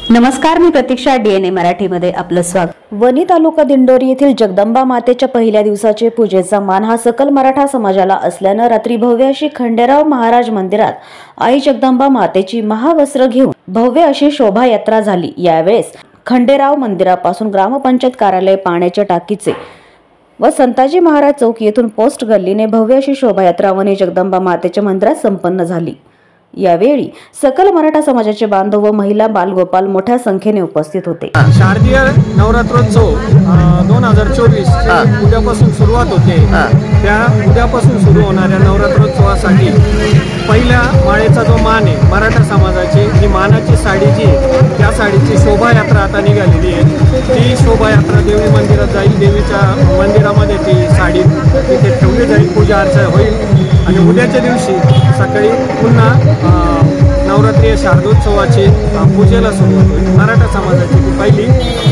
नमस्कार, मी प्रतीक्षा. DNA मराठीमध्ये आपलं स्वागत. वणी तालुका दिंडोरी येथील जगदंबा मातेच्या पहिल्या दिवसाचे पूजेचा मान हा सकल मराठा समाजाला असल्यानं रात्री भव्य अशी खंडेराव महाराज मंदिरात आई जगदंबा मातेची महावस्त्र घेऊन भव्य अशी शोभायात्रा झाली. यावेळेस खंडेराव मंदिरापासून ग्रामपंचायत कार्यालय, पाण्याच्या टाकीचे व संताजी महाराज चौक येथून पोस्ट गल्लीने भव्य अशी शोभायात्रा वणी जगदंबा मातेच्या मंदिरात संपन्न झाली. यावेळी सकल मराठा समाजाचे बांधव व महिला, बालगोपाल मोठ्या संख्येने उपस्थित होते. शारदीय नवरात्रोत्सव 2024 उद्यापासून सुरुवात होते. त्या उद्यापासून सुरू होणाऱ्या नवरात्रोत्सवासाठी पहिल्या माळेचा जो मान आहे मराठा समाजाची, जी मानाची साडी जी त्या साडीची शोभायात्रा आता निघालेली आहे. ती शोभायात्रा देवी मंदिरात जाईल. देवीच्या मंदिरामध्ये ती साडी तिथे ठेवली जाईल, पूजा अर्चा होईल आणि उद्याच्या दिवशी सकाळी पुन्हा नवरात्री शारदोत्सवाची पूजेला सुरुवात होईल. मराठा समाजाची ती पहिली